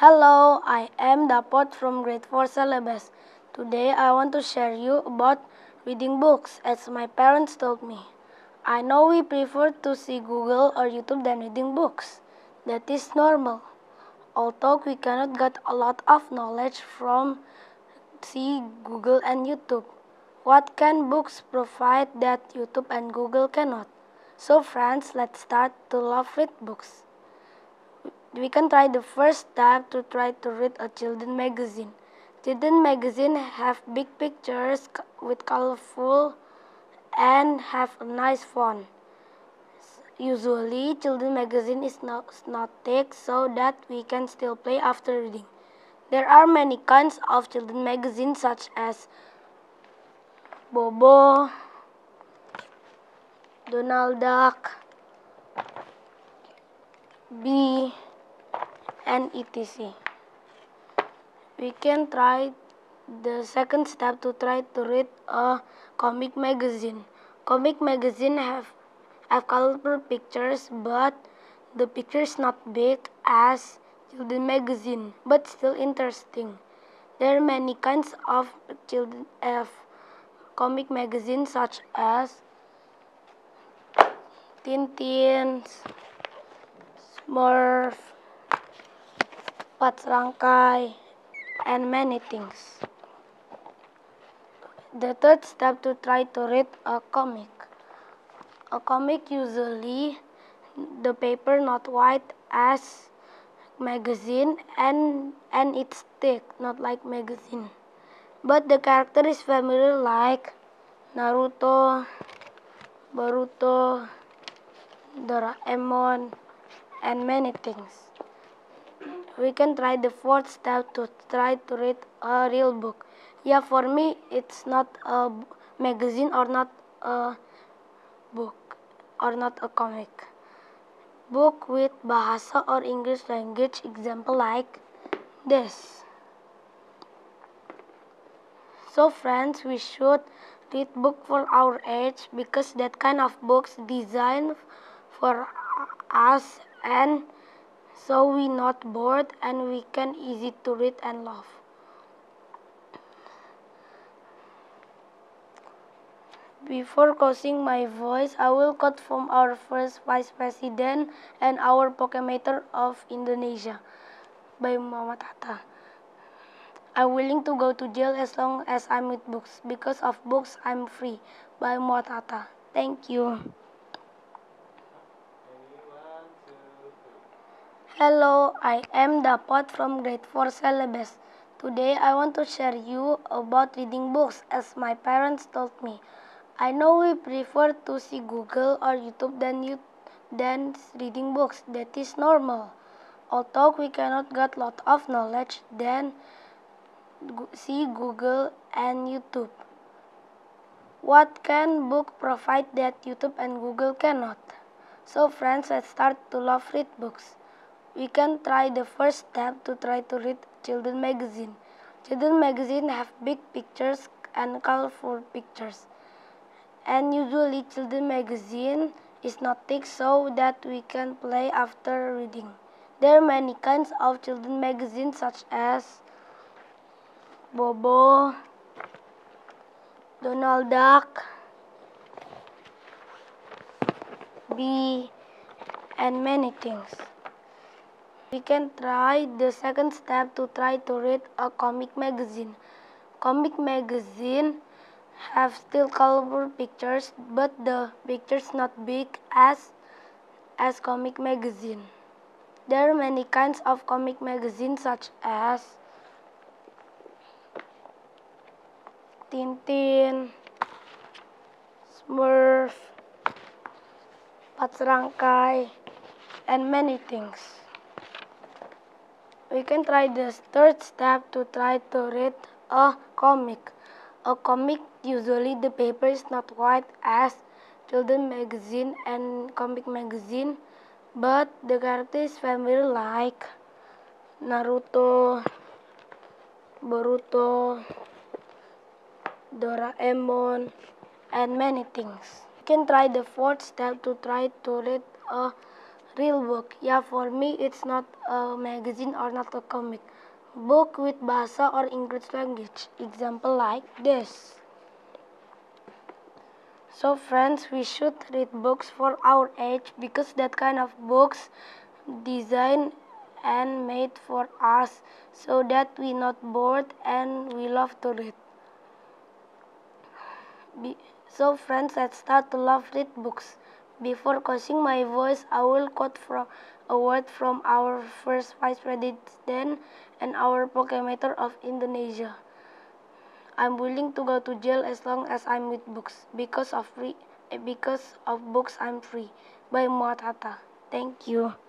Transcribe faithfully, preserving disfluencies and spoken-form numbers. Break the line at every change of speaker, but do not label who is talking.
Hello, I am Dapot from grade four syllabus. Today I want to share you about reading books as my parents told me. I know we prefer to see Google or YouTube than reading books. That is normal. Although we cannot get a lot of knowledge from see Google and YouTube. What can books provide that YouTube and Google cannot? So friends, let's start to love read books. We can try the first step to try to read a children magazine. Children magazine have big pictures with colorful and have a nice font. Usually, children magazine is not, not thick so that we can still play after reading. There are many kinds of children magazines such as Bobo, Donald Duck, Bee, and et cetera. We can try the second step to try to read a comic magazine. Comic magazine have, have colorful pictures, but the picture is not big as children magazine, but still interesting. There are many kinds of children of comic magazines such as Tintin, Smurf, Patsrangkai, and many things. The third step to try to read a comic. A comic usually the paper not white as magazine and and it's thick, not like magazine. But the character is familiar like Naruto, Boruto, Doraemon, and many things. We can try the fourth step to try to read a real book. Yeah, for me, it's not a magazine or not a book or not a comic. Book with bahasa or English language, example like this. So friends, we should read book for our age because that kind of books designed for us and so we not bored and we can easy to read and love. Before closing my voice, I will quote from our first Vice President and our Proclamator of Indonesia, by Muhammad Hatta. I'm willing to go to jail as long as I'm with books. Because of books, I'm free, by Muhammad Hatta. Thank you. Hello, I am Dapot from grade four syllabus. Today I want to share you about reading books as my parents told me. I know we prefer to see Google or YouTube than you than reading books. That is normal. Although we cannot get lot of knowledge than see Google and YouTube. What can book provide that YouTube and Google cannot? So friends, let's start to love read books. We can try the first step to try to read children magazine. Children magazine have big pictures and colorful pictures. And usually children magazine is not thick so that we can play after reading. There are many kinds of children magazines such as Bobo, Donald Duck, Bee, and many things. We can try the second step to try to read a comic magazine. Comic magazine have still colorful pictures, but the pictures not big as as comic magazine. There are many kinds of comic magazines such as Tintin, Smurf, Patsrangkai, and many things. We can try the third step to try to read a comic. A comic, usually the paper is not white as children magazine and comic magazine, but the character is familiar like Naruto, Boruto, Doraemon, and many things. We can try the fourth step to try to read a Real book. Yeah, for me it's not a magazine or not a comic. Book with bahasa or English language. Example like this. So friends, we should read books for our age because that kind of books designed and made for us so that we not bored and we love to read. Be so friends, let's start to love read books. Before causing my voice, I will quote from a word from our first Vice President and our Proclamator of Indonesia. I'm willing to go to jail as long as I'm with books. Because of free, because of books, I'm free. By Muhammad Hatta. Thank you.